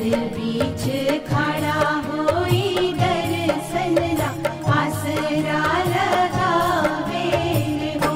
बीच खड़ा होई दर्शन ला आसरा लगावे हो।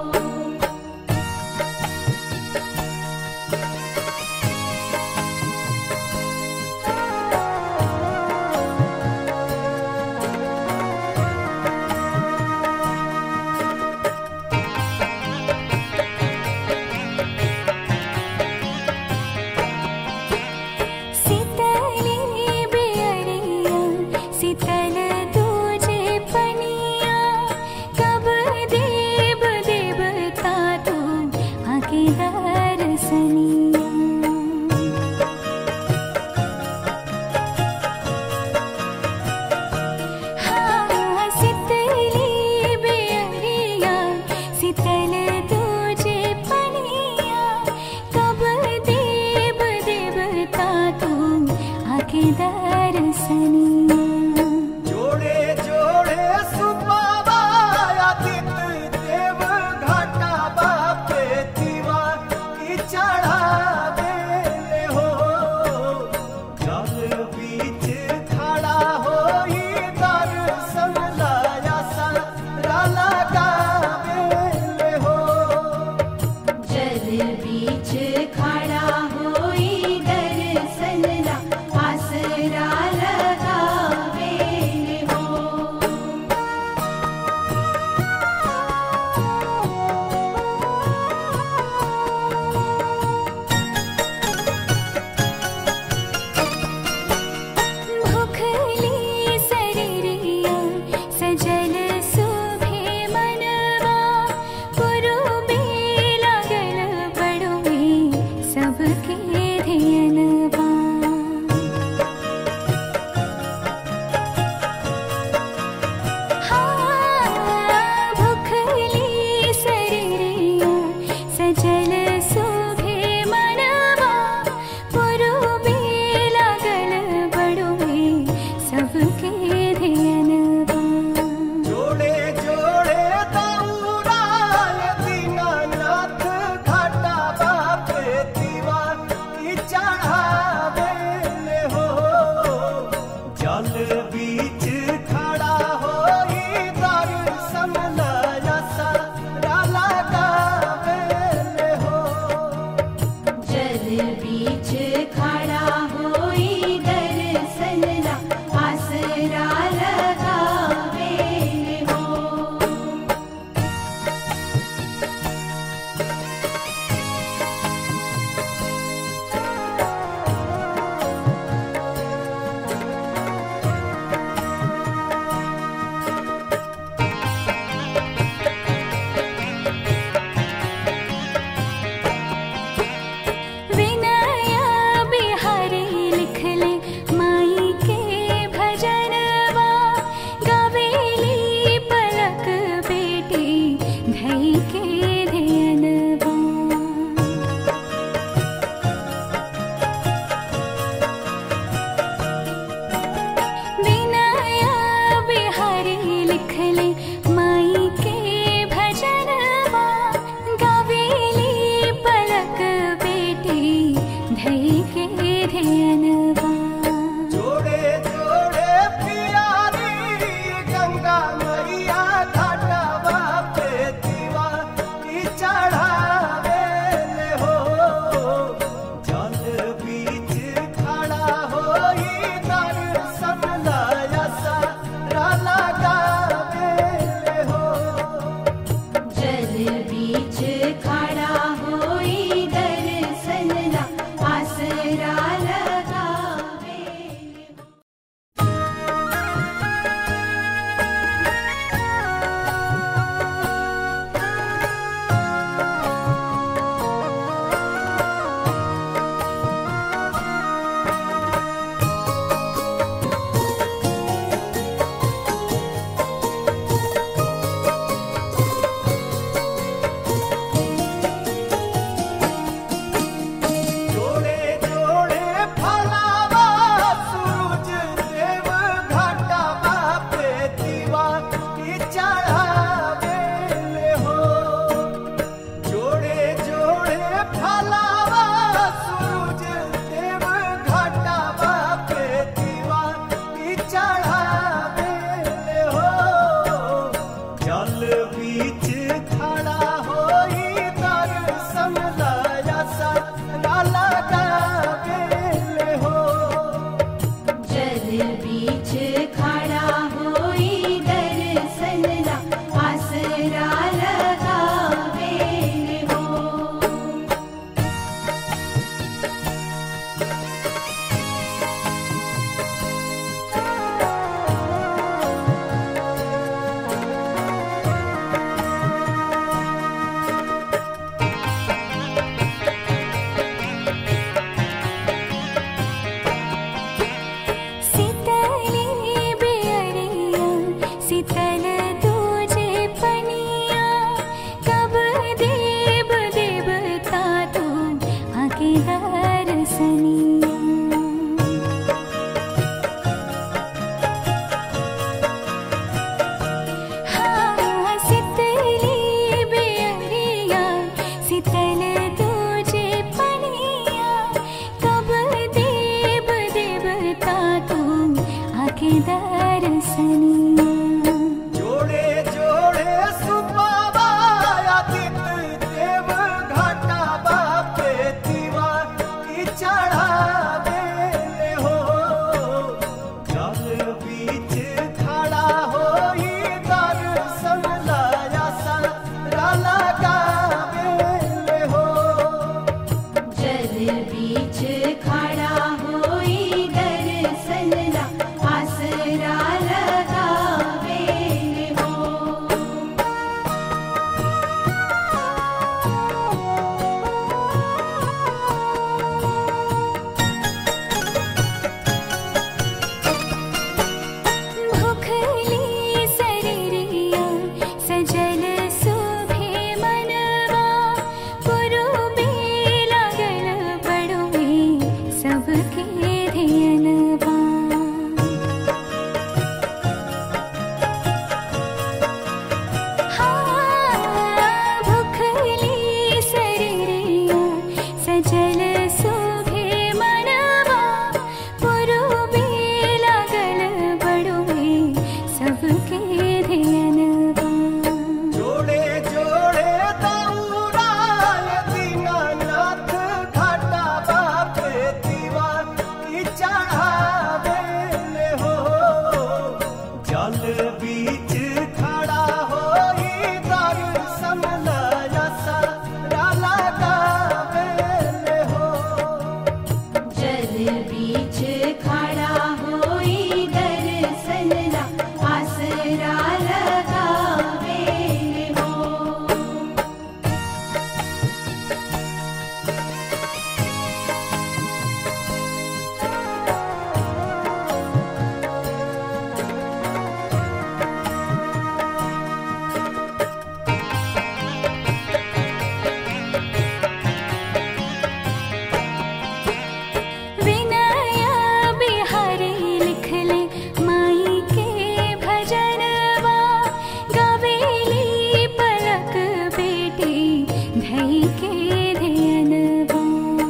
जोड़े जोड़े सुबाबाया दित देव घाटा बापे दीवा की चढ़ावे ले हो। जल बीच खड़ा होई दर्शन लाया सारा लगावे ले हो। जल बीच खड़ा होई दर्शन ला आसरा लगा धियनवा। भुखली शरीरिया सजल शोभे मनवा, पुरुबे लागल बड़ुए सबके धियनवा। जोड़े जोड़े दौड़ाय दीनानाथ घाटा बापे दीवा की चढ़ावेले हो। जल बीच खड़ा होई दर्शन लाया सारा लगावेले हो। जल बीच खड़ा होई दर्शन ला आसरा लगावेले हो। विनय बिहारी लिखले माई के भजनवा, गवेली पलक बेटी धई के धियनवा।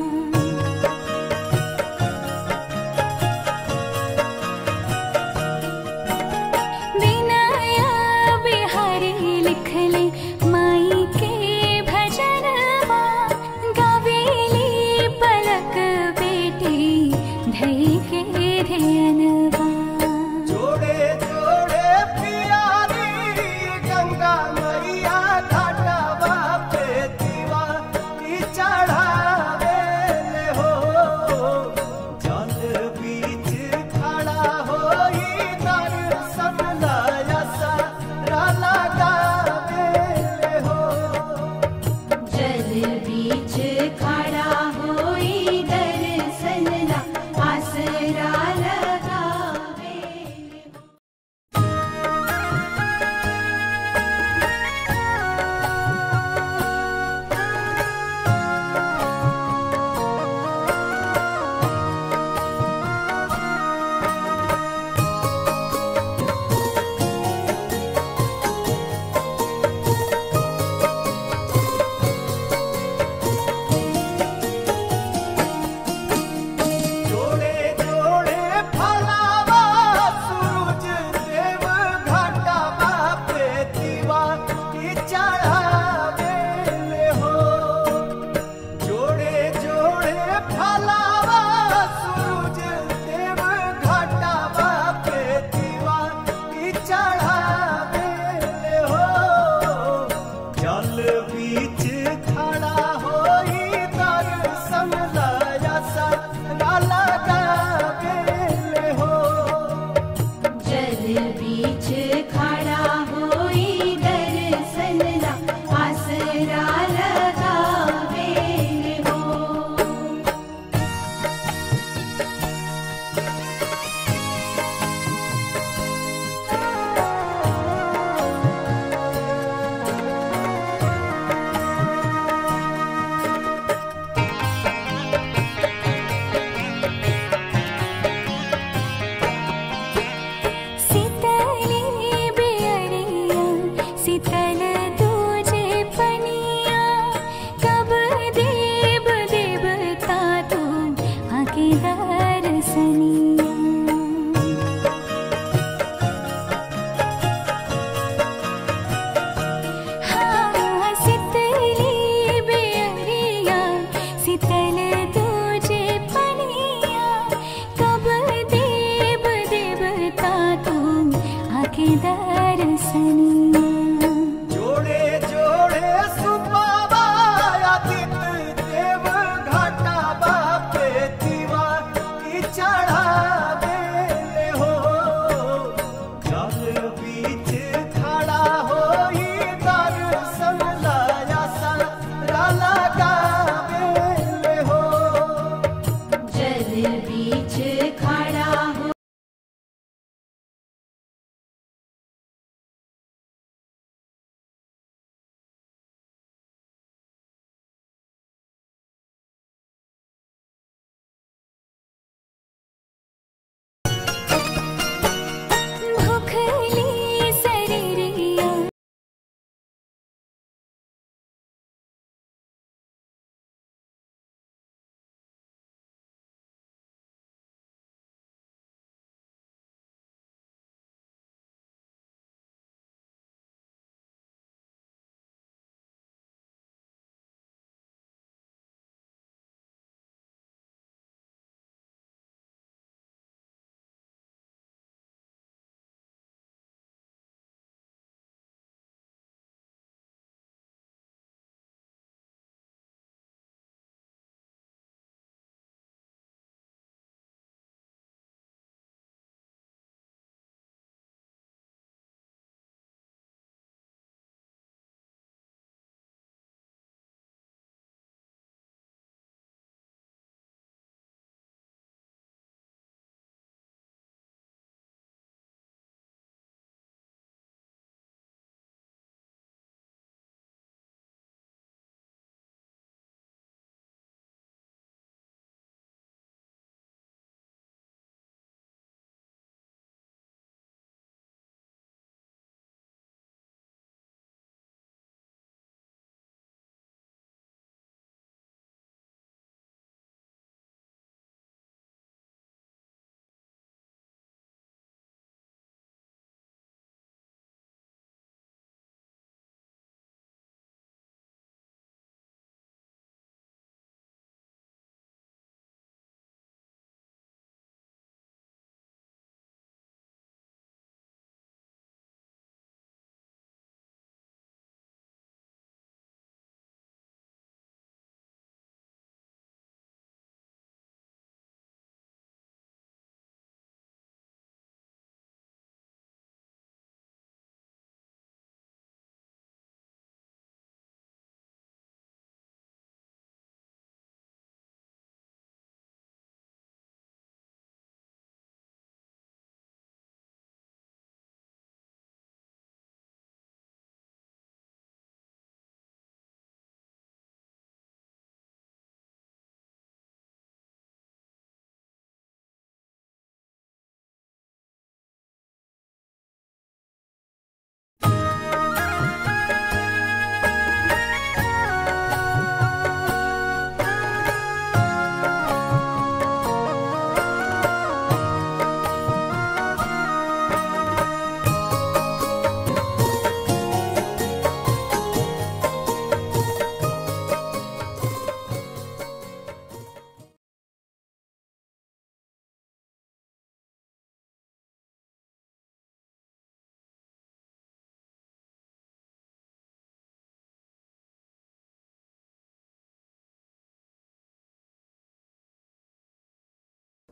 विनय बिहारी लिखले माई के भजनवा, गवेली पलक बेटी धई के धियनवा। जोड़े जोड़े प्यारी गंगा मैया घाटा बापे दीवा की चढ़ावेले हो। जल बीच खड़ा होई दर्शन लाया सारा लगावेले हो। जल बीच खड़ा होई दर्शन ला आसरा लगावेले हो। जोड़े जोड़े फलावा सूरज देव घाटा बापे दीवा की चढ़ावेले हो। जोड़े जोड़े फलावा सूरज देव घाटा बापे दीवा की चढ़ावेले हो। जल बीच खड़ा होई दर्शन लाया सारा लगावेले हो। जल बीच खड़ा होई दर्शन ला आसरा लगावेले हो। शीतली बेअरिया शीतल तुझे पनिया, कब देव देवता तू आके दर्शनिया। हाँ शीतली बेअरिया शीतल तुझे पनिया, कब देव देवता तू आके दर्शनिया। जोड़े जोड़े सुबाबा आदित्य देव घाटा बापे दीवा की चढ़ा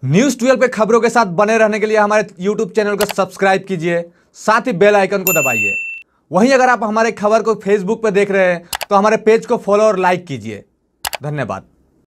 न्यूज़ 12 पे खबरों के साथ बने रहने के लिए हमारे YouTube चैनल को सब्सक्राइब कीजिए, साथ ही बेल आइकन को दबाइए। वहीं अगर आप हमारे खबर को फेसबुक पे देख रहे हैं तो हमारे पेज को फॉलो और लाइक कीजिए। धन्यवाद।